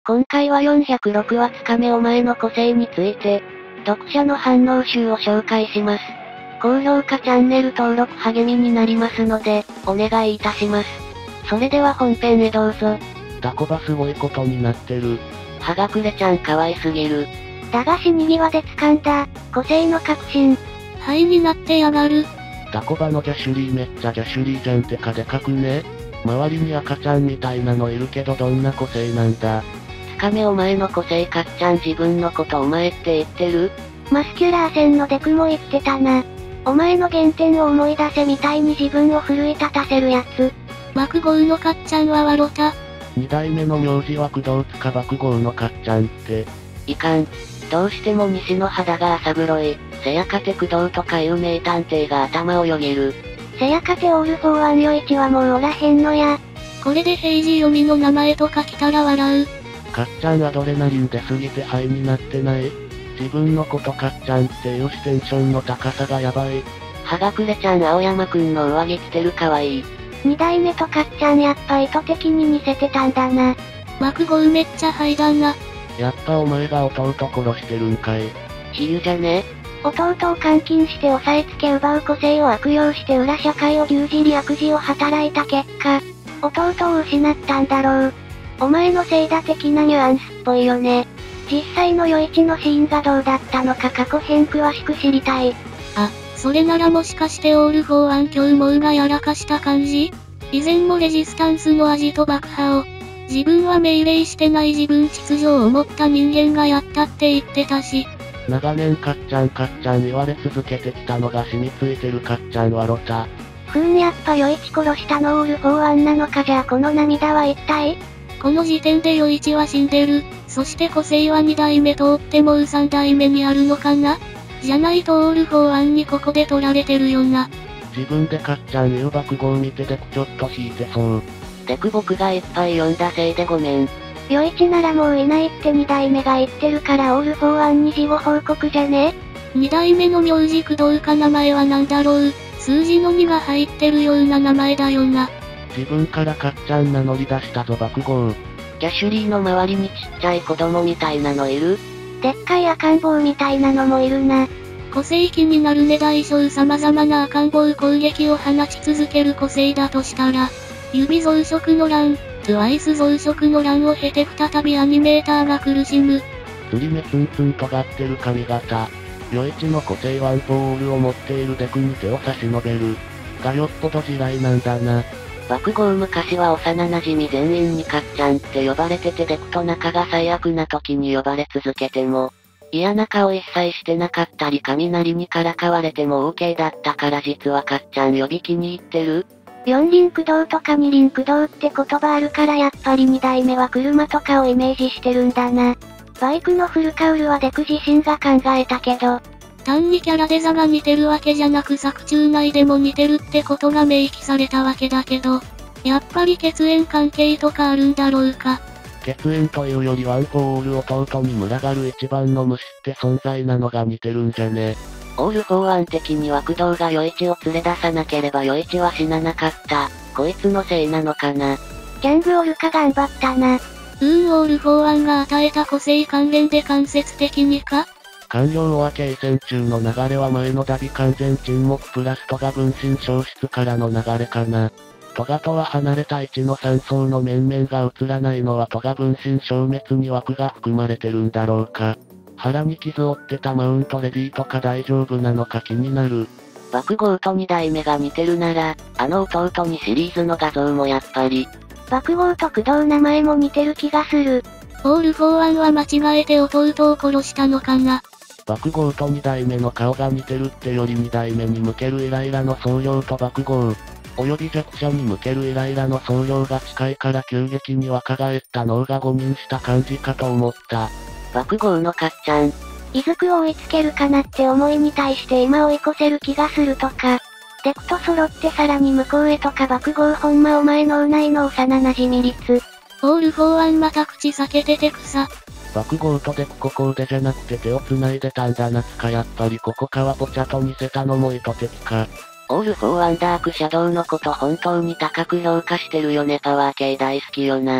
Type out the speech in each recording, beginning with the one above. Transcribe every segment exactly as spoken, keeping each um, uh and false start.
今回はよんひゃくろくわつかめお前の個性について、読者の反応集を紹介します。高評価チャンネル登録励みになりますので、お願いいたします。それでは本編へどうぞ。 タコバすごいことになってる。 はがくれちゃん可愛すぎる。 だが死に際で掴んだ、個性の確信。 灰になってやがる。 タコバのジャシュリーめっちゃジャシュリーじゃんってかでかくね。周りに赤ちゃんみたいなのいるけどどんな個性なんだ。 つかめお前の個性かっちゃん自分のことお前って言ってる？ マスキュラー線のデクも言ってたな。お前の原点を思い出せみたいに自分を奮い立たせるやつ。 爆豪のかっちゃんはわろた。 二代目の名字は工藤塚爆豪のかっちゃんって。 いかん。どうしても西の肌が浅黒い、せやかて工藤とかいう名探偵が頭をよぎる。 せやかてオールフォーワンよいちはもうおらへんのや。 これで平時読みの名前とか来たら笑う。 かっちゃんアドレナリン出すぎて灰になってない？自分のことかっちゃんっていうテンションの高さがやばい。 はがくれちゃん青山くんの上着着てるかわいい。 二代目とかっちゃんやっぱ意図的に似せてたんだな。 爆豪めっちゃ灰だな。 やっぱお前が弟殺してるんかい。 比喩じゃね？ 弟を監禁して押さえつけ奪う個性を悪用して裏社会を牛耳り悪事を働いた結果、弟を失ったんだろう。お前のせいだ的なニュアンスっぽいよね。実際の余市のシーンがどうだったのか過去編詳しく知りたい。 あ、それならもしかしてオールフォーワン今日もうがやらかした感じ？以前もレジスタンスの味と爆破を、自分は命令してない自分秩序を持った人間がやったって言ってたし。 長年かっちゃんかっちゃん言われ続けてきたのが染みついてるかっちゃんはロタ。 ふーんやっぱ余市殺したのオールフォーワンなのか。じゃあこの涙は一体？ この時点で余市は死んでる。そして個性はにだいめ通ってもうさんだいめにあるのかな？じゃないとオールフォーワンにここで取られてるよな。 自分でかっちゃん言う爆豪見てデクちょっと引いてそう。 デク僕がいっぱい読んだせいでごめん。 余市ならもういないってにだいめが言ってるからオールフォーワンに事後報告じゃね？ にだいめの名字工藤か名前はなんだろう。数字のにが入ってるような名前だよな。 自分からかっちゃん名乗り出したぞ爆豪。 ジャシュリーの周りにちっちゃい子供みたいなのいる？ でっかい赤ん坊みたいなのもいるな。 個性気になるね。大小様々な赤ん坊攻撃を放ち続ける個性だとしたら、指増殖の乱、トゥワイス増殖の乱を経て再びアニメーターが苦しむ。 釣り目ツンツン尖ってる髪型。余市の個性ワンフォーオールを持っているデクに手を差し伸べる。がよっぽど地雷なんだな。 爆豪昔は幼馴染全員にかっちゃんって呼ばれててデクと仲が最悪な時に呼ばれ続けても、嫌な顔一切してなかったり雷にからかわれても OK だったから実はかっちゃん呼び気に入ってる？ 四輪駆動とか二輪駆動って言葉あるからやっぱりにだいめは車とかをイメージしてるんだな。バイクのフルカウルはデク自身が考えたけど、 単にキャラデザが似てるわけじゃなく作中内でも似てるってことが明記されたわけだけど、やっぱり血縁関係とかあるんだろうか。 血縁というよりワンフォーオール弟に群がる一番の虫って存在なのが似てるんじゃね？ オールフォーワン的には工藤が余市を連れ出さなければ余市は死ななかった。こいつのせいなのかな。 ギャングオルカ頑張ったな。 うーんオールフォーワンが与えた個性関連で間接的にか？ 官僚は継戦中の流れは前のダビ完全沈黙プラストガ分身消失からの流れかな。トガとは離れたいちのさん層の面々が映らないのはトガ分身消滅に枠が含まれてるんだろうか。腹に傷を負ってたマウントレディとか大丈夫なのか気になる。 爆豪とにだいめが似てるなら、あの弟にシリーズの画像もやっぱり。 爆豪と工藤名前も似てる気がする。 オールフォーワンは間違えて弟を殺したのかな。 爆豪とにだいめの顔が似てるってよりにだいめに向けるイライラの総量と爆豪、および弱者に向けるイライラの総量が近いから急激に若返った脳が誤認した感じかと思った。 爆豪のかっちゃん。 イズクを追いつけるかなって思いに対して今追い越せる気がするとか、デクと揃ってさらに向こうへとか爆豪ほんまお前のうないの幼馴染率。 オールフォーワンまた口避けてて草。 爆豪とデクここでじゃなくて手を繋いでたんだ夏かやっぱりここかはポチャと似せたのも意図的か。 オールフォーワンダークシャドウのこと本当に高く評価してるよね。パワー系大好きよな。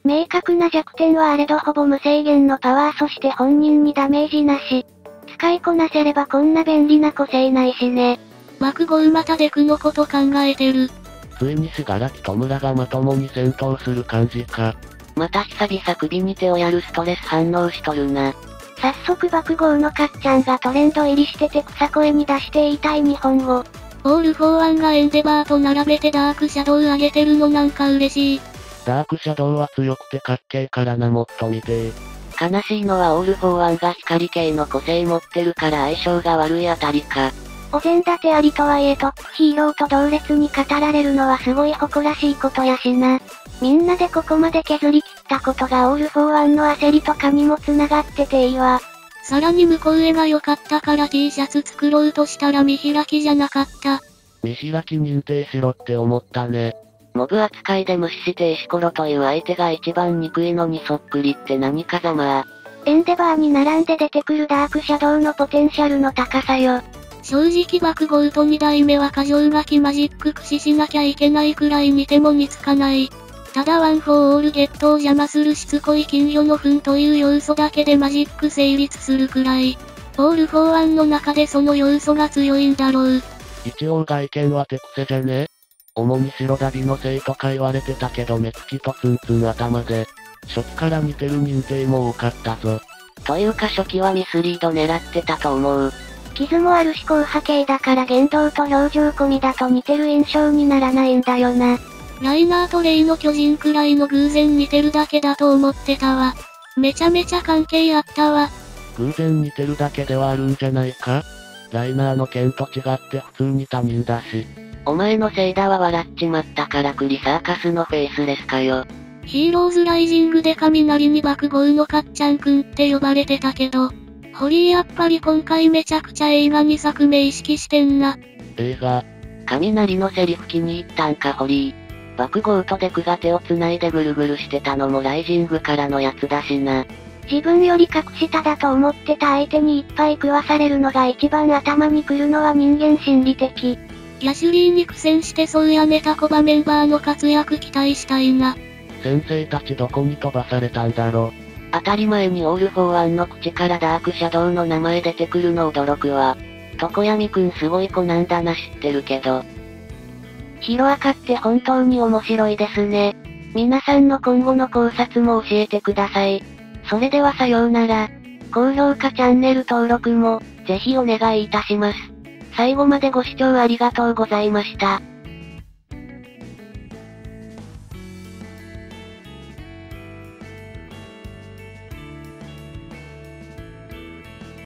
明確な弱点はあれどほぼ無制限のパワーそして本人にダメージなし。使いこなせればこんな便利な個性ないしね。 爆豪またデクのこと考えてる。 ついに死柄木弔がまともに戦闘する感じか。 また久々首に手をやるストレス反応しとるな。 早速爆豪のかっちゃんがトレンド入りしてて草声に出して言いたい日本語。 オール・フォー・ワンがエンデバーと並べてダークシャドウ上げてるのなんか嬉しい。 ダークシャドウは強くてかっけーからなもっと見てー。悲しいのはオール・フォー・ワンが光系の個性持ってるから相性が悪いあたりか。 お膳立てありとはいえトップヒーローと同列に語られるのはすごい誇らしいことやしな。みんなでここまで削り切ったことがオール・フォー・ワンの焦りとかにも繋がってていいわ。 さらに向こう絵が良かったから T シャツ作ろうとしたら見開きじゃなかった。 見開き認定しろって思ったね。 モブ扱いで無視して石ころという相手が一番憎いのにそっくりって何かざまあ。 エンデバーに並んで出てくるダークシャドウのポテンシャルの高さよ。 正直爆豪とに代目は過剰書きマジック駆使しなきゃいけないくらい似ても似つかない。ただワンフォーオールゲットを邪魔するしつこい金魚の糞という要素だけでマジック成立するくらい。オール・フォー・ワンの中でその要素が強いんだろう。 一応外見は手癖じゃね。主に白ダビのせいとか言われてたけど目つきとツンツン頭で。初期から似てる認定も多かったぞ。 というか初期はミスリード狙ってたと思う。 傷もあるし硬派系だから言動と表情込みだと似てる印象にならないんだよな。 ライナーとレイの巨人くらいの偶然似てるだけだと思ってたわ。めちゃめちゃ関係あったわ。 偶然似てるだけではあるんじゃないか？ライナーの剣と違って普通に他人だし。 お前のせいだわ笑っちまったからクリサーカスのフェイスレスかよ。 ヒーローズライジングで雷に爆豪のかっちゃんくんって呼ばれてたけど、ホリーやっぱり今回めちゃくちゃ映画に作名意識してんな。 映画。 雷のセリフ気に入ったんかホリー。爆豪とデクが手を繋いでぐるぐるしてたのもライジングからのやつだしな。 自分より格下だと思ってた相手にいっぱい食わされるのが一番頭に来るのは人間心理的。 キャシュリーに苦戦してそうやネタコバメンバーの活躍期待したいな。 先生たちどこに飛ばされたんだろ。 当たり前にオール・フォー・ワンの口からダークシャドウの名前出てくるの驚くわ。常闇くんすごい子なんだな知ってるけど。ヒロアカって本当に面白いですね。皆さんの今後の考察も教えてください。それではさようなら。高評価チャンネル登録も、ぜひお願いいたします。最後までご視聴ありがとうございました。